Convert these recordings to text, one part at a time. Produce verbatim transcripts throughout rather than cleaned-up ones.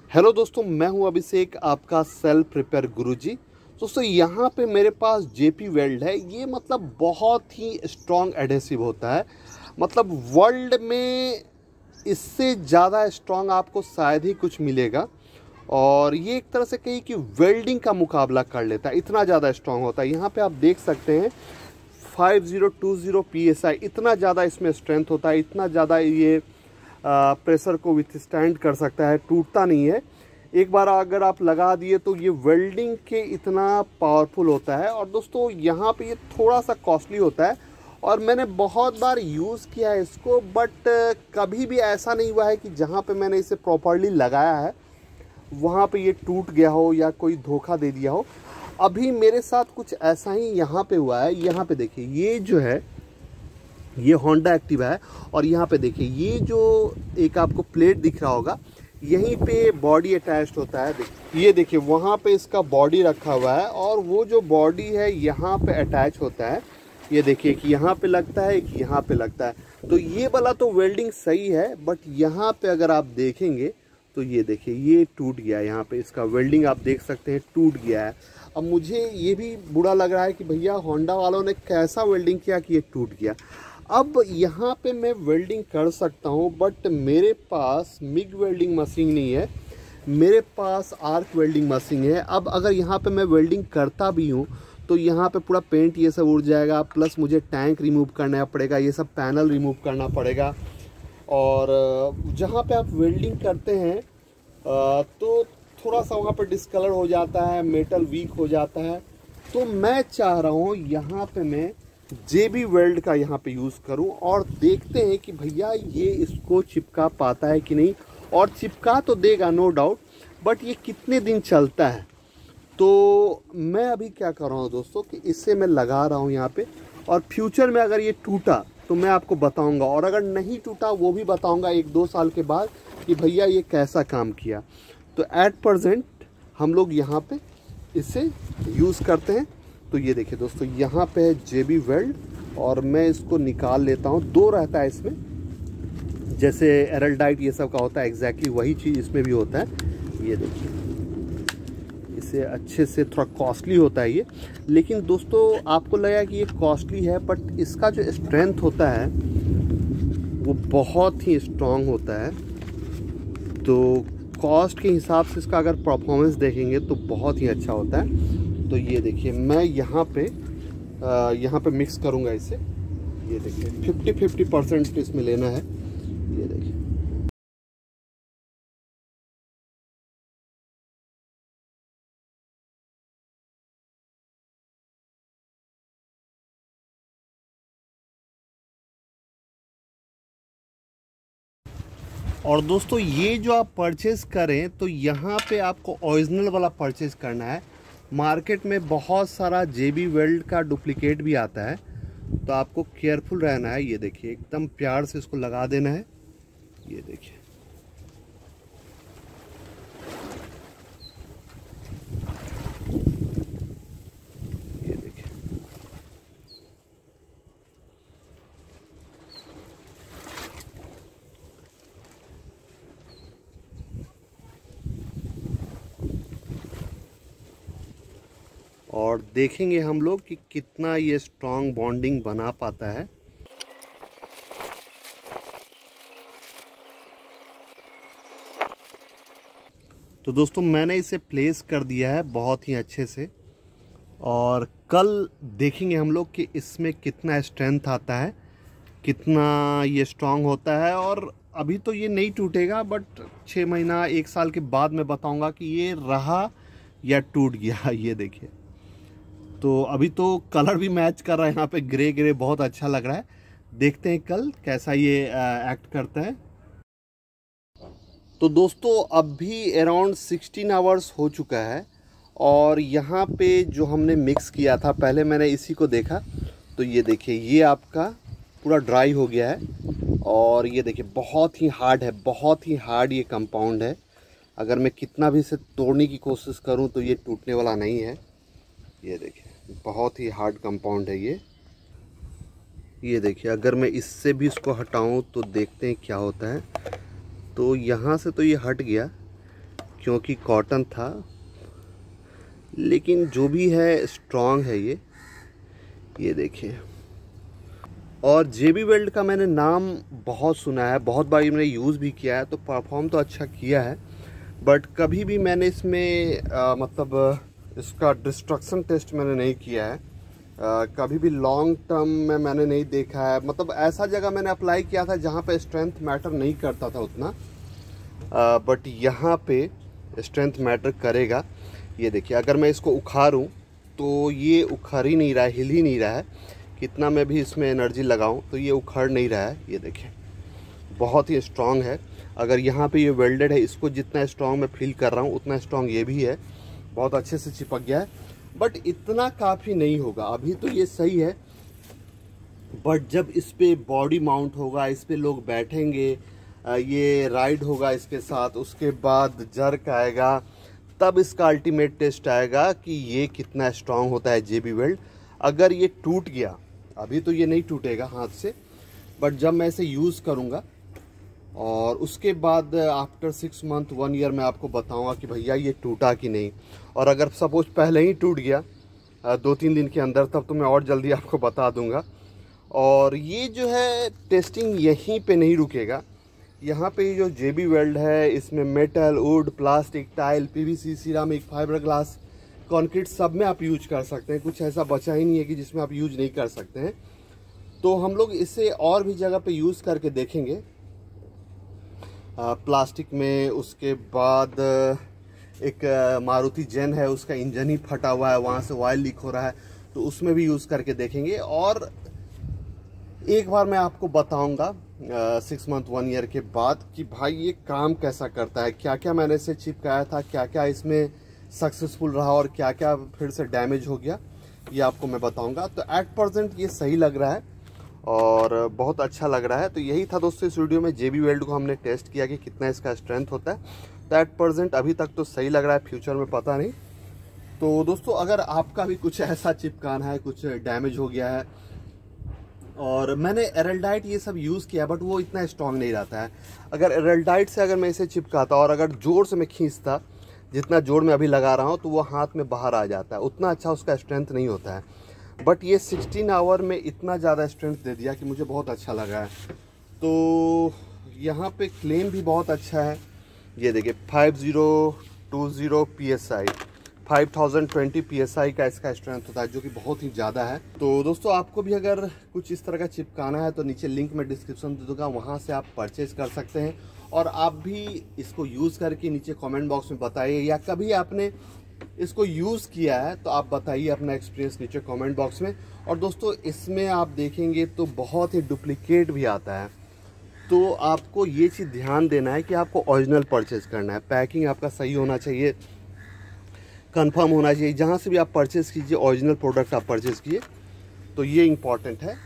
Hello दोस्तों, मैं हूं अभिषेक, आपका सेल्फ रिपेयर गुरुजी। दोस्तों यहाँ पे मेरे पास जेपी वेल्ड है। ये मतलब बहुत ही स्ट्रॉन्ग एडहेसिव होता है। मतलब वर्ल्ड में इससे ज़्यादा स्ट्रॉन्ग आपको शायद ही कुछ मिलेगा। और ये एक तरह से कहीं कि वेल्डिंग का मुकाबला कर लेता है, इतना ज़्यादा स्ट्रॉन्ग होता है। यहाँ पे आप देख सकते हैं five zero two zero P S I, इतना ज़्यादा इसमें स्ट्रेंथ होता है, इतना ज़्यादा ये प्रेशर को विथस्टैंड कर सकता है, टूटता नहीं है। एक बार अगर आप लगा दिए तो ये वेल्डिंग के इतना पावरफुल होता है। और दोस्तों यहाँ पे ये थोड़ा सा कॉस्टली होता है और मैंने बहुत बार यूज़ किया है इसको, बट कभी भी ऐसा नहीं हुआ है कि जहाँ पे मैंने इसे प्रॉपरली लगाया है वहाँ पे ये टूट गया हो या कोई धोखा दे दिया हो। अभी मेरे साथ कुछ ऐसा ही यहाँ पे हुआ है। यहाँ पे देखिए, ये जो है ये होंडा एक्टिवा है और यहाँ पे देखिए ये जो एक आपको प्लेट दिख रहा होगा, यहीं पे बॉडी अटैच्ड होता है। देखिए ये देखिए वहाँ पे इसका बॉडी रखा हुआ है और वो जो बॉडी है यहाँ पे अटैच होता है। ये देखिए कि यहाँ पे लगता है कि यहाँ पे लगता है। तो ये वाला तो वेल्डिंग सही है, बट यहाँ पे अगर आप देखेंगे तो ये देखिए ये टूट गया। यहाँ पे इसका वेल्डिंग आप देख सकते हैं टूट गया है। अब मुझे ये भी बुरा लग रहा है कि भैया होंडा वालों ने कैसा वेल्डिंग किया कि ये टूट गया। अब यहाँ पे मैं वेल्डिंग कर सकता हूँ, बट मेरे पास मिग वेल्डिंग मशीन नहीं है, मेरे पास आर्क वेल्डिंग मशीन है। अब अगर यहाँ पे मैं वेल्डिंग करता भी हूँ तो यहाँ पे पूरा पेंट ये सब उड़ जाएगा, प्लस मुझे टैंक रिमूव करना पड़ेगा, ये सब पैनल रिमूव करना पड़ेगा। और जहाँ पे आप वेल्डिंग करते हैं तो थोड़ा सा वहाँ पर डिस्कलर हो जाता है, मेटल वीक हो जाता है। तो मैं चाह रहा हूँ यहाँ पे मैं जेबी वेल्ड का यहाँ पे यूज़ करूँ और देखते हैं कि भैया ये इसको चिपका पाता है कि नहीं। और चिपका तो देगा नो डाउट, बट ये कितने दिन चलता है। तो मैं अभी क्या कर रहा हूँ दोस्तों कि इससे मैं लगा रहा हूँ यहाँ पे, और फ्यूचर में अगर ये टूटा तो मैं आपको बताऊँगा, और अगर नहीं टूटा वो भी बताऊँगा एक दो साल के बाद कि भैया ये कैसा काम किया। तो एट प्रेजेंट हम लोग यहाँ पे इसे यूज़ करते हैं। तो ये देखिए दोस्तों यहाँ पे है जेबी वेल्ड और मैं इसको निकाल लेता हूँ। दो रहता है इसमें, जैसे एरलडाइट ये सब का होता है, एग्जैक्टली वही चीज़ इसमें भी होता है। ये देखिए इसे अच्छे से, थोड़ा कॉस्टली होता है ये, लेकिन दोस्तों आपको लगेगा कि ये कॉस्टली है, बट इसका जो स्ट्रेंथ होता है वो बहुत ही स्ट्रॉन्ग होता है। तो कॉस्ट के हिसाब से इसका अगर परफॉर्मेंस देखेंगे तो बहुत ही अच्छा होता है। तो ये देखिए मैं यहाँ पे आ, यहाँ पे मिक्स करूँगा इसे। ये देखिए फिफ्टी फिफ्टी परसेंट इसमें लेना है। ये देखिए और दोस्तों ये जो आप परचेज़ करें तो यहाँ पे आपको ओरिजिनल वाला परचेज़ करना है। मार्केट में बहुत सारा जेबी वेल्ड का डुप्लीकेट भी आता है, तो आपको केयरफुल रहना है। ये देखिए एकदम प्यार से इसको लगा देना है। ये देखिए ये देखिए और देखेंगे हम लोग कि कितना ये स्ट्रॉन्ग बॉन्डिंग बना पाता है। तो दोस्तों मैंने इसे प्लेस कर दिया है बहुत ही अच्छे से, और कल देखेंगे हम लोग कि इसमें कितना स्ट्रेंथ आता है, कितना ये स्ट्रॉन्ग होता है। और अभी तो ये नहीं टूटेगा, बट छः महीना एक साल के बाद मैं बताऊंगा कि ये रहा या टूट गया। ये देखिए तो अभी तो कलर भी मैच कर रहा है, यहाँ पे ग्रे ग्रे बहुत अच्छा लग रहा है। देखते हैं कल कैसा ये एक्ट करता है। तो दोस्तों अभी अराउंड सिक्सटीन आवर्स हो चुका है और यहाँ पे जो हमने मिक्स किया था, पहले मैंने इसी को देखा तो ये देखिए ये आपका पूरा ड्राई हो गया है। और ये देखिए बहुत ही हार्ड है, बहुत ही हार्ड ये कंपाउंड है। अगर मैं कितना भी इसे तोड़ने की कोशिश करूँ तो ये टूटने वाला नहीं है। ये देखिए बहुत ही हार्ड कंपाउंड है ये। ये देखिए अगर मैं इससे भी इसको हटाऊं तो देखते हैं क्या होता है। तो यहाँ से तो ये हट गया, क्योंकि कॉटन था, लेकिन जो भी है स्ट्रॉन्ग है ये ये देखिए। और जेबी वेल्ड का मैंने नाम बहुत सुना है, बहुत बार मैंने यूज़ भी किया है, तो परफॉर्म तो अच्छा किया है, बट कभी भी मैंने इसमें आ, मतलब इसका डिस्ट्रक्शन टेस्ट मैंने नहीं किया है। आ, कभी भी लॉन्ग टर्म में मैंने नहीं देखा है। मतलब ऐसा जगह मैंने अप्लाई किया था जहाँ पे स्ट्रेंथ मैटर नहीं करता था उतना, बट यहाँ पे स्ट्रेंथ मैटर करेगा। ये देखिए, अगर मैं इसको उखाड़ूँ तो ये उखड़ ही नहीं रहा है, हिल ही नहीं रहा है। कितना मैं भी इसमें एनर्जी लगाऊं तो ये उखड़ नहीं रहा है। ये देखिए, बहुत ही स्ट्रांग है। अगर यहाँ पे ये वेल्डेड है, इसको जितना स्ट्रांग मैं फील कर रहा हूँ उतना स्ट्रांग ये भी है। बहुत अच्छे से चिपक गया है, बट इतना काफ़ी नहीं होगा। अभी तो ये सही है, बट जब इस पर बॉडी माउंट होगा, इस पर लोग बैठेंगे, ये राइड होगा इसके साथ, उसके बाद जर्क आएगा, तब इसका अल्टीमेट टेस्ट आएगा कि ये कितना स्ट्रांग होता है जेबी वेल्ड। अगर ये टूट गया, अभी तो ये नहीं टूटेगा हाथ से, बट जब मैं इसे यूज़ करूँगा और उसके बाद after six month one year मैं आपको बताऊँगा कि भैया ये टूटा कि नहीं। और अगर सपोज पहले ही टूट गया दो तीन दिन के अंदर, तब तो मैं और जल्दी आपको बता दूँगा। और ये जो है टेस्टिंग यहीं पे नहीं रुकेगा। यहाँ पे जो जेबी वेल्ड है, इसमें metal, wood, plastic, tile, PVC, ceramic, fibre glass, concrete, सब में आप यूज कर सकते हैं। कुछ ऐसा बचा ही नहीं है कि जिसमें आप यूज नहीं कर सकते हैं। तो हम लोग इसे और भी जगह पे यूज़ करके देखेंगे, आ, प्लास्टिक में। उसके बाद एक मारुति जेन है, उसका इंजन ही फटा हुआ है, वहाँ से ऑयल लीक हो रहा है, तो उसमें भी यूज़ करके देखेंगे। और एक बार मैं आपको बताऊंगा सिक्स मंथ वन ईयर के बाद कि भाई ये काम कैसा करता है, क्या क्या मैंने इसे चिपकाया था, क्या क्या इसमें सक्सेसफुल रहा और क्या क्या फिर से डैमेज हो गया, ये आपको मैं बताऊंगा। तो एट प्रेजेंट ये सही लग रहा है और बहुत अच्छा लग रहा है। तो यही था दोस्तों इस वीडियो में। जेबी वेल्ड को हमने टेस्ट किया कि कितना इसका स्ट्रेंथ होता है। तो एट प्रेजेंट अभी तक तो सही लग रहा है, फ्यूचर में पता नहीं। तो दोस्तों, अगर आपका भी कुछ ऐसा चिपकाना है, कुछ डैमेज हो गया है, और मैंने एरलडाइट ये सब यूज़ किया, बट वो इतना स्ट्रॉन्ग नहीं रहता है। अगर एरलडाइट से अगर मैं इसे चिपकाता और अगर ज़ोर से मैं खींचता, जितना जोर में अभी लगा रहा हूँ, तो वो हाथ में बाहर आ जाता है, उतना अच्छा उसका स्ट्रेंथ नहीं होता है। बट ये सिक्सटीन आवर में इतना ज़्यादा स्ट्रेंथ दे दिया कि मुझे बहुत अच्छा लगा है। तो यहाँ पे क्लेम भी बहुत अच्छा है। ये देखिए, five zero two zero P S I, five thousand twenty P S I का इसका स्ट्रेंथ होता है, जो कि बहुत ही ज़्यादा है। तो दोस्तों, आपको भी अगर कुछ इस तरह का चिपकाना है तो नीचे लिंक में डिस्क्रिप्शन दे दूँगा, वहाँ से आप परचेज कर सकते हैं। और आप भी इसको यूज़ करके नीचे कमेंट बॉक्स में बताइए, या कभी आपने इसको यूज़ किया है तो आप बताइए अपना एक्सपीरियंस नीचे कमेंट बॉक्स में। और दोस्तों, इसमें आप देखेंगे तो बहुत ही डुप्लीकेट भी आता है, तो आपको ये चीज़ ध्यान देना है कि आपको ओरिजिनल परचेज करना है। पैकिंग आपका सही होना चाहिए, कंफर्म होना चाहिए। जहाँ से भी आप परचेज़ कीजिए, ओरिजिनल प्रोडक्ट आप परचेज़ कीजिए, तो ये इंपॉर्टेंट है।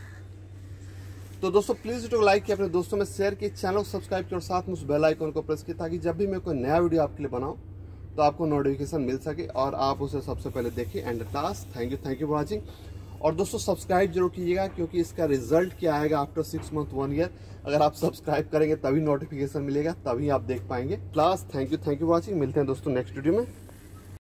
तो दोस्तों, प्लीज़ वीडियो को लाइक किया, अपने दोस्तों में शेयर किए, चैनल को सब्सक्राइब किया और साथ में उस बेल आइकन को प्रेस किया, ताकि जब भी मैं कोई नया वीडियो आपके लिए बनाऊं तो आपको नोटिफिकेशन मिल सके और आप उसे सबसे पहले देखिए। And last, thank you thank you for watching. और दोस्तों, सब्सक्राइब जरूर कीजिएगा, क्योंकि इसका रिजल्ट क्या आएगा after six month one year, अगर आप सब्सक्राइब करेंगे तभी नोटिफिकेशन मिलेगा, तभी आप देख पाएंगे। Last, thank you thank you for watching. मिलते हैं दोस्तों नेक्स्ट वीडियो में।